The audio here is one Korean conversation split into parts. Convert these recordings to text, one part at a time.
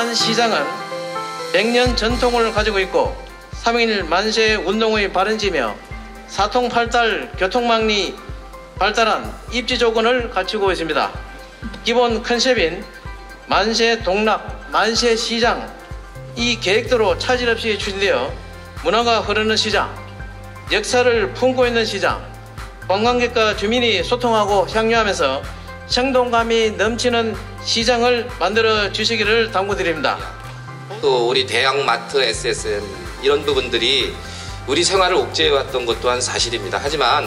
바란시장은 100년 전통을 가지고 있고 3.1 만세 운동의 발원지며 사통팔달 교통망리 발달한 입지 조건을 갖추고 있습니다. 기본 컨셉인 만세 동락, 만세 시장, 이 계획대로 차질 없이 추진되어 문화가 흐르는 시장, 역사를 품고 있는 시장, 관광객과 주민이 소통하고 향유하면서 생동감이 넘치는 시장을 만들어 주시기를 당부드립니다. 또 우리 대형마트, SSM 이런 부분들이 우리 생활을 옥죄해왔던 것 또한 사실입니다. 하지만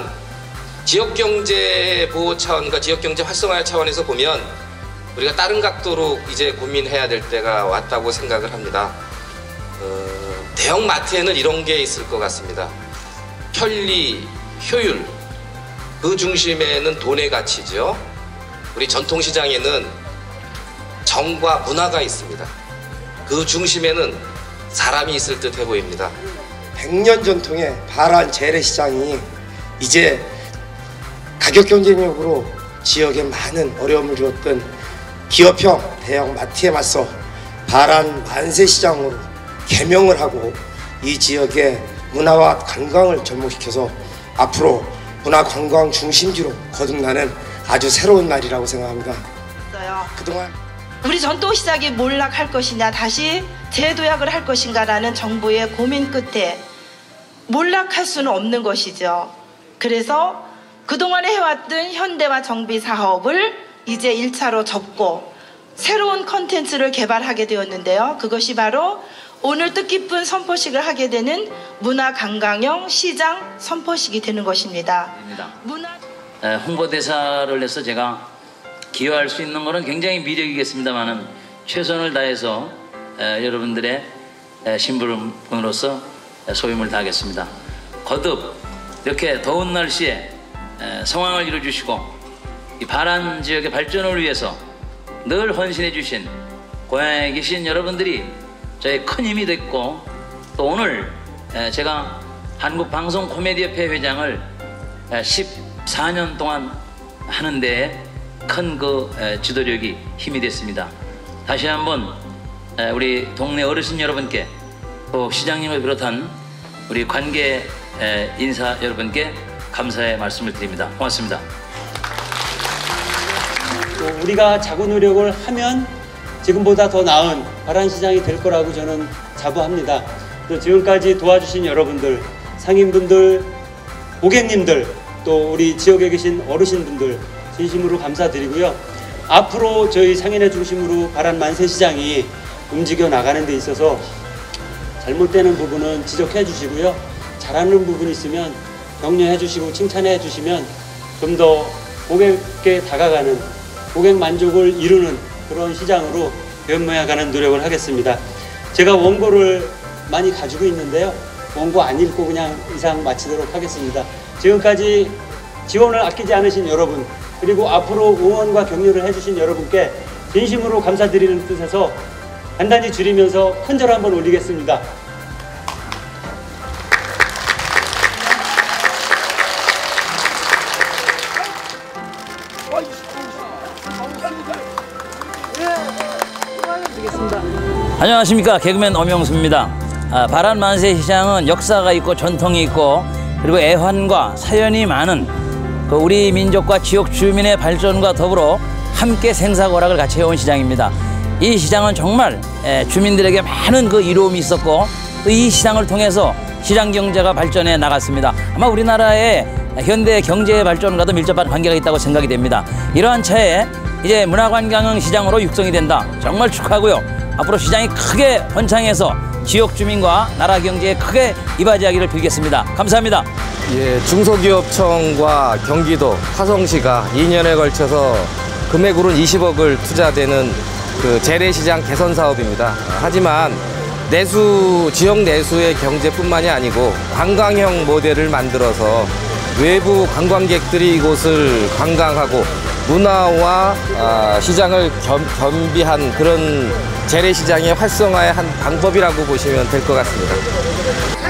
지역경제 보호 차원과 지역경제 활성화 차원에서 보면 우리가 다른 각도로 이제 고민해야 될 때가 왔다고 생각을 합니다. 대형마트에는 이런 게 있을 것 같습니다. 편리, 효율, 그 중심에는 돈의 가치죠. 우리 전통시장에는 정과 문화가 있습니다. 그 중심에는 사람이 있을 듯 해 보입니다. 100년 전통의 바란 재래시장이 이제 가격 경쟁력으로 지역에 많은 어려움을 주었던 기업형 대형 마트에 맞서 바란 만세시장으로 개명을 하고 이 지역의 문화와 관광을 접목시켜서 앞으로 문화관광 중심지로 거듭나는 아주 새로운 날이라고 생각합니다. 그동안 우리 전통시장이 몰락할 것이냐 다시 재도약을 할 것인가라는 정부의 고민 끝에 몰락할 수는 없는 것이죠. 그래서 그동안에 해왔던 현대화 정비 사업을 이제 1차로 접고 새로운 컨텐츠를 개발하게 되었는데요. 그것이 바로 오늘 뜻깊은 선포식을 하게 되는 문화관광형 시장 선포식이 되는 것입니다. 홍보대사를 해서 제가 기여할 수 있는 것은 굉장히 미력이겠습니다만은 최선을 다해서 여러분들의 심부름으로서 소임을 다하겠습니다. 거듭 이렇게 더운 날씨에 성황을 이루어주시고 이 바란 지역의 발전을 위해서 늘 헌신해 주신 고향에 계신 여러분들이 저의 큰 힘이 됐고, 또 오늘 제가 한국방송코미디협회 회장을 14년 동안 하는데 큰 그 지도력이 힘이 됐습니다. 다시 한번 우리 동네 어르신 여러분께, 또 시장님을 비롯한 우리 관계 인사 여러분께 감사의 말씀을 드립니다. 고맙습니다. 우리가 자구 노력을 하면 지금보다 더 나은 바란시장이 될 거라고 저는 자부합니다. 또 지금까지 도와주신 여러분들, 상인분들, 고객님들, 또 우리 지역에 계신 어르신분들 진심으로 감사드리고요. 앞으로 저희 상인회 중심으로 바란 만세시장이 움직여 나가는 데 있어서 잘못되는 부분은 지적해 주시고요. 잘하는 부분이 있으면 격려해 주시고 칭찬해 주시면 좀 더 고객께 다가가는, 고객 만족을 이루는 그런 시장으로 변모해가는 노력을 하겠습니다. 제가 원고를 많이 가지고 있는데요. 원고 안 읽고 그냥 이상 마치도록 하겠습니다. 지금까지 지원을 아끼지 않으신 여러분, 그리고 앞으로 응원과 격려를 해주신 여러분께 진심으로 감사드리는 뜻에서 간단히 줄이면서 큰절 한번 올리겠습니다. 안녕하십니까, 개그맨 엄영수입니다. 바란 만세시장은 역사가 있고 전통이 있고 그리고 애환과 사연이 많은 그 우리 민족과 지역 주민의 발전과 더불어 함께 생사고락을 같이 해온 시장입니다. 이 시장은 정말 주민들에게 많은 그 이로움이 있었고, 또 이 시장을 통해서 시장 경제가 발전해 나갔습니다. 아마 우리나라의 현대 경제 발전과도 밀접한 관계가 있다고 생각이 됩니다. 이러한 차에 이제 문화관광형 시장으로 육성이 된다. 정말 축하하고요. 앞으로 시장이 크게 번창해서 지역 주민과 나라 경제에 크게 이바지하기를 빌겠습니다. 감사합니다. 예, 중소기업청과 경기도, 화성시가 2년에 걸쳐서 금액으로는 20억을 투자되는 그 재래시장 개선 사업입니다. 하지만 지역 내수의 경제뿐만이 아니고 관광형 모델을 만들어서 외부 관광객들이 이곳을 관광하고 문화와 시장을 겸비한 그런 재래시장의 활성화의 한 방법이라고 보시면 될 것 같습니다.